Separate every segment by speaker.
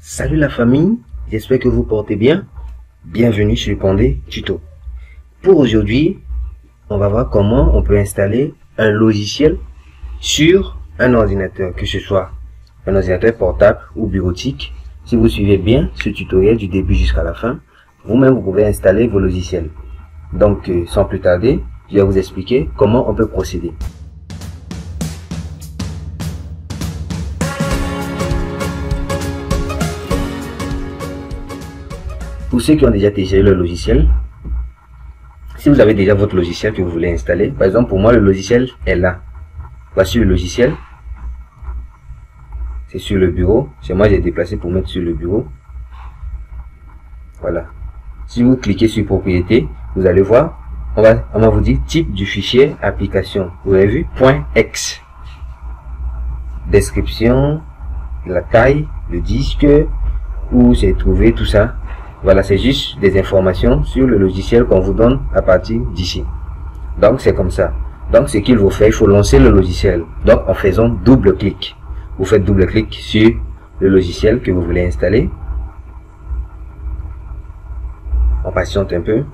Speaker 1: Salut la famille, j'espère que vous portez bien. Bienvenue sur Pandé Tuto. Pour aujourd'hui, on va voir comment on peut installer un logiciel sur un ordinateur, que ce soit un ordinateur portable ou bureautique. Si vous suivez bien ce tutoriel du début jusqu'à la fin, vous-même vous pouvez installer vos logiciels. Donc sans plus tarder, je vais vous expliquer comment on peut procéder. Pour ceux qui ont déjà téléchargé le logiciel, si vous avez déjà votre logiciel que vous voulez installer, par exemple pour moi le logiciel est là. Voici le logiciel. C'est sur le bureau. Chez moi j'ai déplacé pour mettre sur le bureau. Voilà. Si vous cliquez sur propriété, vous allez voir, on va vous dire type du fichier application. Vous avez vu .x. Description, la taille, le disque, où c'est trouvé, tout ça. Voilà, c'est juste des informations sur le logiciel qu'on vous donne à partir d'ici. Donc c'est comme ça. Donc ce qu'il faut faire, il faut lancer le logiciel. Donc en faisant double clic. Vous faites double clic sur le logiciel que vous voulez installer. On patiente un peu.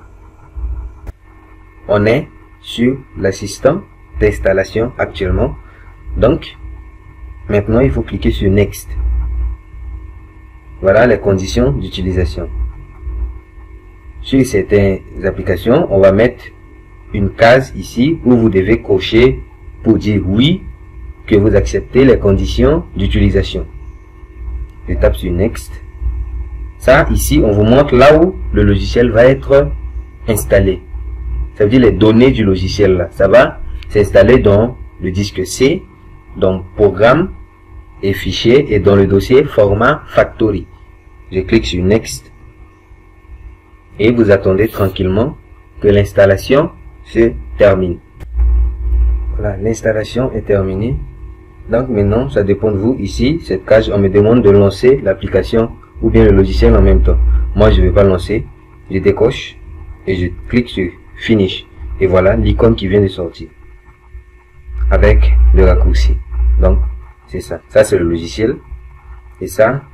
Speaker 1: On est sur l'assistant d'installation actuellement. Donc maintenant il faut cliquer sur Next. Voilà les conditions d'utilisation. Sur certaines applications, on va mettre une case ici où vous devez cocher pour dire oui que vous acceptez les conditions d'utilisation. Je tape sur Next. Ça, ici, on vous montre là où le logiciel va être installé. Ça veut dire les données du logiciel là. Ça va s'installer dans le disque C, dans Programme et Fichiers et dans le dossier Format Factory. Je clique sur Next. Et vous attendez tranquillement que l'installation se termine. Voilà, l'installation est terminée. Donc maintenant, ça dépend de vous. Ici, cette case, on me demande de lancer l'application ou bien le logiciel en même temps. Moi, je ne vais pas lancer. Je décoche et je clique sur Finish. Et voilà l'icône qui vient de sortir avec le raccourci. Donc, c'est ça. Ça, c'est le logiciel. Et ça,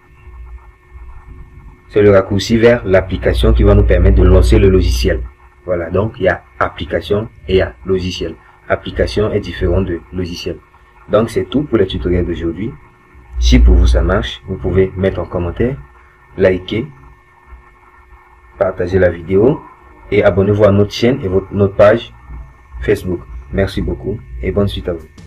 Speaker 1: c'est le raccourci vers l'application qui va nous permettre de lancer le logiciel. Voilà, donc il y a application et il y a logiciel. Application est différent de logiciel. Donc c'est tout pour le tutoriel d'aujourd'hui. Si pour vous ça marche, vous pouvez mettre en commentaire, liker, partager la vidéo et abonnez-vous à notre chaîne et notre page Facebook. Merci beaucoup et bonne suite à vous.